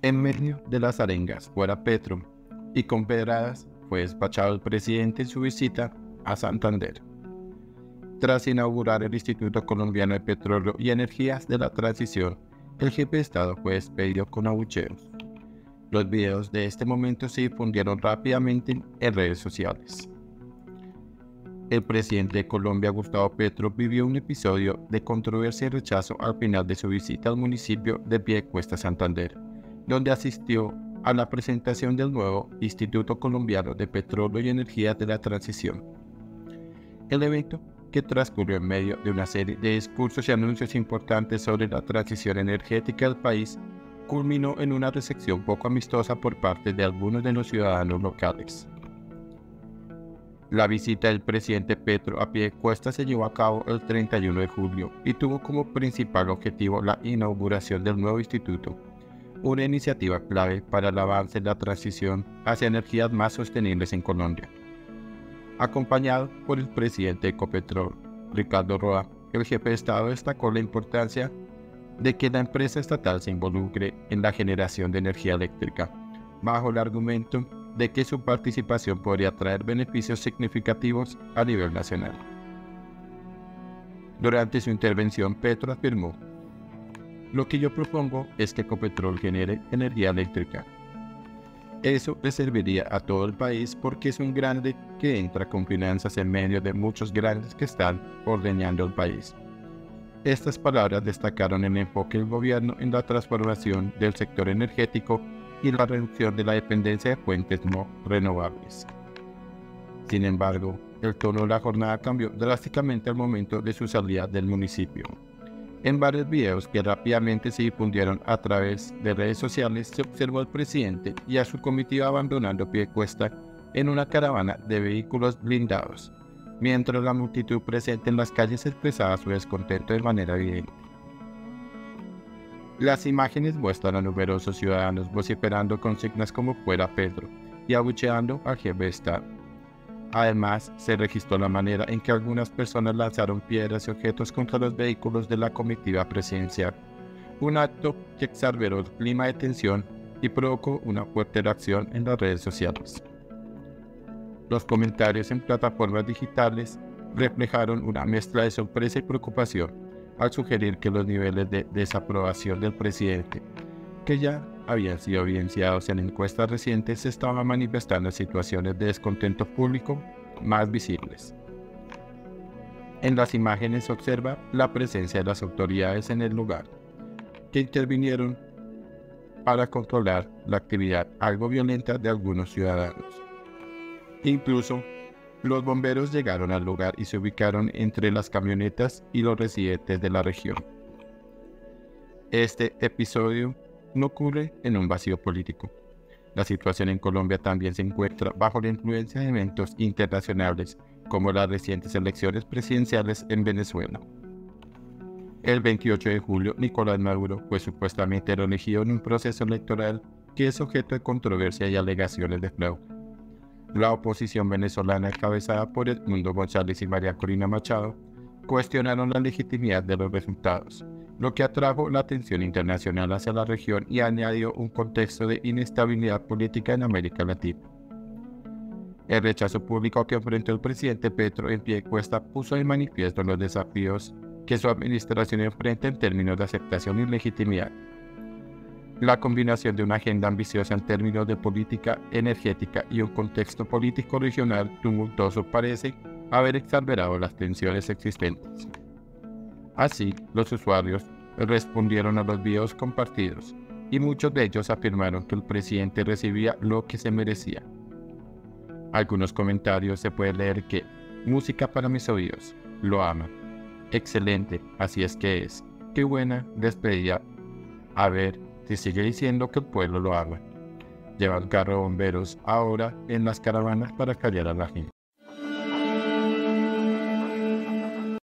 En medio de las arengas fuera Petro y con pedradas fue despachado el presidente en su visita a Santander. Tras inaugurar el Instituto Colombiano de Petróleo y Energías de la Transición, el jefe de Estado fue despedido con abucheos. Los videos de este momento se difundieron rápidamente en redes sociales. El presidente de Colombia, Gustavo Petro, vivió un episodio de controversia y rechazo al final de su visita al municipio de Piedecuesta, Santander, donde asistió a la presentación del nuevo Instituto Colombiano de Petróleo y Energías de la Transición. El evento, que transcurrió en medio de una serie de discursos y anuncios importantes sobre la transición energética del país, culminó en una recepción poco amistosa por parte de algunos de los ciudadanos locales. La visita del presidente Petro a Piedecuesta se llevó a cabo el 31 de julio y tuvo como principal objetivo la inauguración del nuevo instituto, una iniciativa clave para el avance en la transición hacia energías más sostenibles en Colombia. Acompañado por el presidente de Ecopetrol, Ricardo Roa, el jefe de Estado destacó la importancia de que la empresa estatal se involucre en la generación de energía eléctrica, bajo el argumento de que su participación podría traer beneficios significativos a nivel nacional. Durante su intervención, Petro afirmó: "Lo que yo propongo es que Ecopetrol genere energía eléctrica. Eso le serviría a todo el país porque es un grande que entra con finanzas en medio de muchos grandes que están ordeñando el país". Estas palabras destacaron el enfoque del gobierno en la transformación del sector energético y la reducción de la dependencia de fuentes no renovables. Sin embargo, el tono de la jornada cambió drásticamente al momento de su salida del municipio. En varios videos que rápidamente se difundieron a través de redes sociales, se observó al presidente y a su comitiva abandonando Piedecuesta en una caravana de vehículos blindados, mientras la multitud presente en las calles expresaba su descontento de manera evidente. Las imágenes muestran a numerosos ciudadanos vociferando consignas como "fuera Petro" y abucheando al jefe de Estado. Además, se registró la manera en que algunas personas lanzaron piedras y objetos contra los vehículos de la comitiva presidencial, un acto que exacerbó el clima de tensión y provocó una fuerte reacción en las redes sociales. Los comentarios en plataformas digitales reflejaron una mezcla de sorpresa y preocupación al sugerir que los niveles de desaprobación del presidente, que ya habían sido evidenciados en encuestas recientes, se estaban manifestando en situaciones de descontento público más visibles. En las imágenes se observa la presencia de las autoridades en el lugar, que intervinieron para controlar la actividad algo violenta de algunos ciudadanos. Incluso, los bomberos llegaron al lugar y se ubicaron entre las camionetas y los residentes de la región. Este episodio no ocurre en un vacío político. La situación en Colombia también se encuentra bajo la influencia de eventos internacionales, como las recientes elecciones presidenciales en Venezuela. El 28 de julio, Nicolás Maduro fue supuestamente elegido en un proceso electoral que es objeto de controversia y alegaciones de fraude. La oposición venezolana, encabezada por Edmundo González y María Corina Machado, cuestionaron la legitimidad de los resultados, lo que atrajo la atención internacional hacia la región y añadió un contexto de inestabilidad política en América Latina. El rechazo público que enfrentó el presidente Petro en Piedecuesta puso de manifiesto los desafíos que su administración enfrenta en términos de aceptación y legitimidad. La combinación de una agenda ambiciosa en términos de política energética y un contexto político regional tumultuoso parece haber exacerbado las tensiones existentes. Así, los usuarios respondieron a los videos compartidos y muchos de ellos afirmaron que el presidente recibía lo que se merecía. Algunos comentarios se puede leer que: "música para mis oídos, lo aman, excelente, así es que es, qué buena despedida, a ver si sigue diciendo que el pueblo lo ama, lleva el carro de bomberos ahora en las caravanas para callar a la gente".